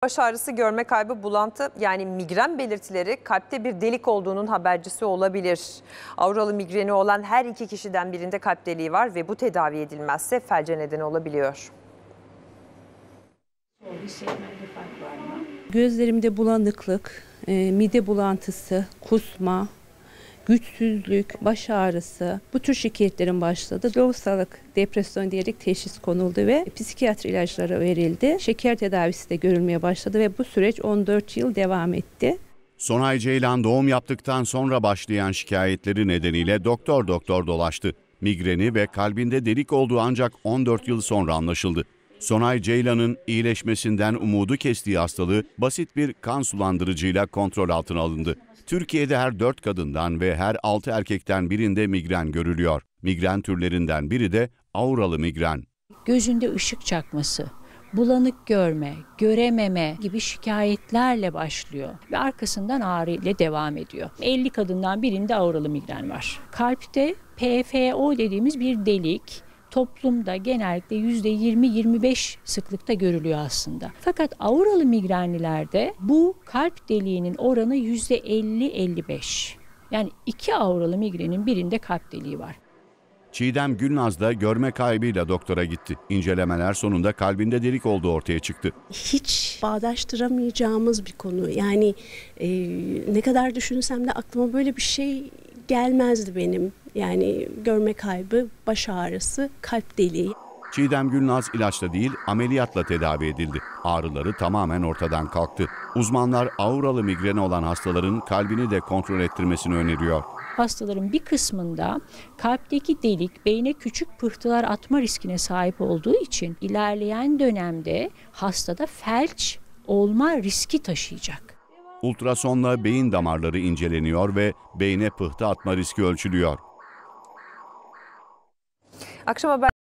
Baş ağrısı, görme kaybı, bulantı yani migren belirtileri kalpte bir delik olduğunun habercisi olabilir. Auralı migreni olan her iki kişiden birinde kalp deliği var ve bu tedavi edilmezse felce neden olabiliyor. Gözlerimde bulanıklık, mide bulantısı, kusma, güçsüzlük, baş ağrısı, bu tür şikayetlerim başladı. Lohusalık, depresyon diyerek teşhis konuldu ve psikiyatri ilaçları verildi. Şeker tedavisi de görülmeye başladı ve bu süreç 14 yıl devam etti. Sonay Ceylan doğum yaptıktan sonra başlayan şikayetleri nedeniyle doktor dolaştı. Migreni ve kalbinde delik olduğu ancak 14 yıl sonra anlaşıldı. Sonay Ceylan'ın iyileşmesinden umudu kestiği hastalığı basit bir kan sulandırıcıyla kontrol altına alındı. Türkiye'de her 4 kadından ve her 6 erkekten birinde migren görülüyor. Migren türlerinden biri de auralı migren. Gözünde ışık çakması, bulanık görme, görememe gibi şikayetlerle başlıyor ve arkasından ağrı ile devam ediyor. 50 kadından birinde auralı migren var. Kalpte PFO dediğimiz bir delik toplumda genellikle %20-25 sıklıkta görülüyor aslında. Fakat auralı migrenlilerde bu kalp deliğinin oranı %50-55. Yani 2 auralı migrenin birinde kalp deliği var. Çiğdem Gülnaz da görme kaybıyla doktora gitti. İncelemeler sonunda kalbinde delik olduğu ortaya çıktı. Hiç bağdaştıramayacağımız bir konu. Yani ne kadar düşünsem de aklıma böyle bir şey gelmezdi benim. Yani görme kaybı, baş ağrısı, kalp deliği. Çiğdem Gülnaz ilaçla değil ameliyatla tedavi edildi. Ağrıları tamamen ortadan kalktı. Uzmanlar auralı migreni olan hastaların kalbini de kontrol ettirmesini öneriyor. Hastaların bir kısmında kalpteki delik beyne küçük pıhtılar atma riskine sahip olduğu için ilerleyen dönemde hastada felç olma riski taşıyacak. Ultrasonla beyin damarları inceleniyor ve beyne pıhtı atma riski ölçülüyor. Akşam haber